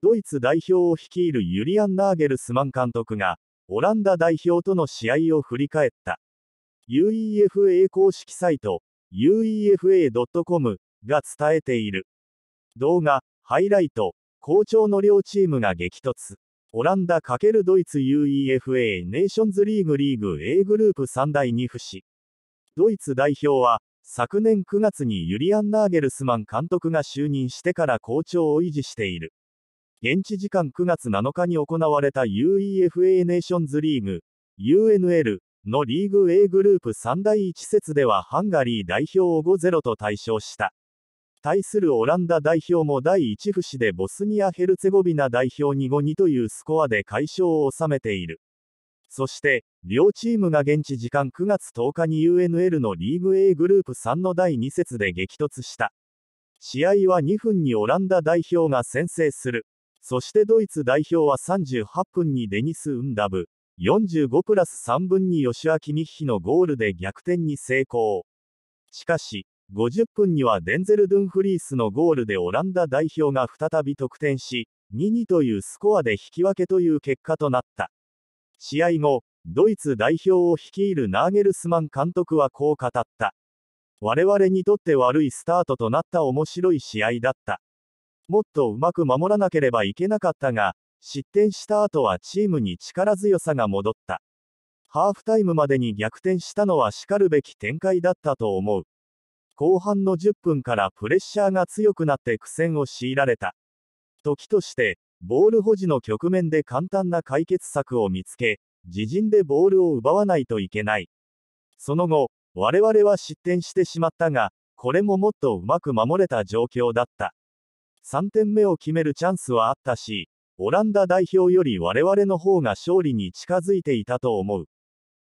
ドイツ代表を率いるユリアン・ナーゲルスマン監督が、オランダ代表との試合を振り返った。UEFA 公式サイト、UEFA.com が伝えている。動画、ハイライト、好調の両チームが激突。オランダ×ドイツ UEFA ネーションズリーグ A グループ3第2節。ドイツ代表は、昨年9月にユリアン・ナーゲルスマン監督が就任してから好調を維持している。現地時間9月7日に行われた UEFA ネーションズリーグ UNL のリーグ A グループ3第1節ではハンガリー代表を 5-0 と大勝した。対するオランダ代表も第1節でボスニア・ヘルツェゴビナ代表に 5-2 というスコアで快勝を収めている。そして、両チームが現地時間9月10日に UNL のリーグ A グループ3の第2節で激突した。試合は2分にオランダ代表が先制する。そしてドイツ代表は38分にデニス・ウンダブ、45プラス3分にヨシュア・キミッヒのゴールで逆転に成功。しかし、50分にはデンゼル・ドゥンフリースのゴールでオランダ代表が再び得点し、2-2というスコアで引き分けという結果となった。試合後、ドイツ代表を率いるナーゲルスマン監督はこう語った。我々にとって悪いスタートとなった面白い試合だった。もっとうまく守らなければいけなかったが、失点した後はチームに力強さが戻った。ハーフタイムまでに逆転したのは叱るべき展開だったと思う。後半の10分からプレッシャーが強くなって苦戦を強いられた。時として、ボール保持の局面で簡単な解決策を見つけ、自陣でボールを奪わないといけない。その後、我々は失点してしまったが、これももっとうまく守れた状況だった。3点目を決めるチャンスはあったし、オランダ代表より我々の方が勝利に近づいていたと思う。